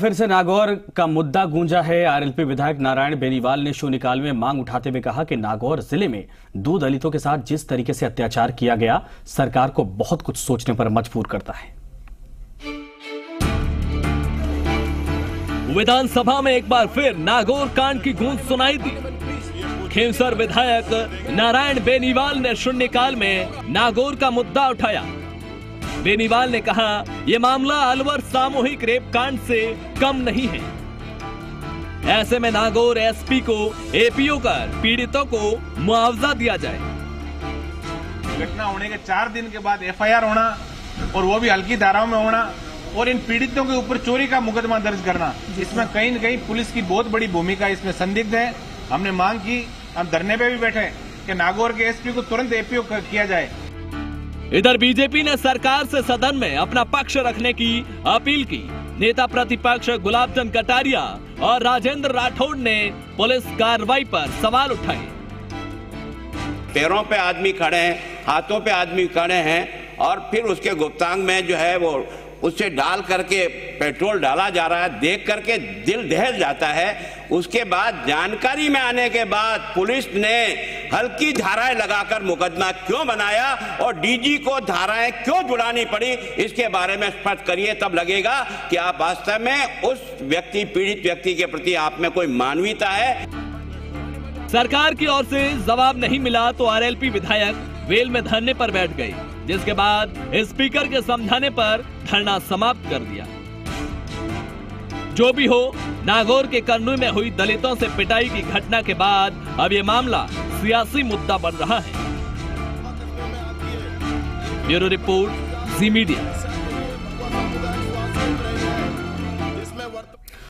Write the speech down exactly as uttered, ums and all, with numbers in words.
फिर से नागौर का मुद्दा गूंजा है। आरएलपी विधायक नारायण बेनीवाल ने शून्यकाल में मांग उठाते हुए कहा कि नागौर जिले में दो दलितों के साथ जिस तरीके से अत्याचार किया गया, सरकार को बहुत कुछ सोचने पर मजबूर करता है। विधानसभा में एक बार फिर नागौर कांड की गूंज सुनाई दी। खींवसर विधायक नारायण बेनीवाल ने शून्यकाल में नागौर का मुद्दा उठाया। बेनीवाल ने कहा, यह मामला अलवर सामूहिक रेप कांड से कम नहीं है। ऐसे में नागौर एसपी को एपीओ कर पीड़ितों को मुआवजा दिया जाए। घटना होने के चार दिन के बाद एफआईआर होना और वो भी हल्की धाराओं में होना और इन पीड़ितों के ऊपर चोरी का मुकदमा दर्ज करना, इसमें कहीं न कहीं पुलिस की बहुत बड़ी भूमिका इसमें संदिग्ध है। हमने मांग की, हम धरने पे भी बैठे कि नागौर के एसपी को तुरंत एपीओ किया जाए। इधर बीजेपी ने सरकार से सदन में अपना पक्ष रखने की अपील की। नेता प्रतिपक्ष गुलाब चंद कटारिया और राजेंद्र राठौड़ ने पुलिस कार्रवाई पर सवाल उठाए। पैरों पे आदमी खड़े हैं, हाथों पे आदमी खड़े हैं और फिर उसके गुप्तांग में जो है वो उससे डाल करके पेट्रोल डाला जा रहा है, देख करके दिल दहल जाता है। उसके बाद जानकारी में आने के बाद पुलिस ने हल्की धाराएं लगाकर मुकदमा क्यों बनाया और डीजी को धाराएं क्यों जुड़ानी पड़ी, इसके बारे में स्पष्ट करिए, तब लगेगा कि आप वास्तव में उस व्यक्ति पीड़ित व्यक्ति के प्रति आप में कोई मानवीयता है। सरकार की ओर से जवाब नहीं मिला तो आरएलपी विधायक वेल में धरने पर बैठ गए, जिसके बाद स्पीकर के समझाने पर धरना समाप्त कर दिया। जो भी हो, नागौर के कन्नूर में हुई दलितों से पिटाई की घटना के बाद अब ये मामला सियासी मुद्दा बन रहा है। Bureau report, Zee media.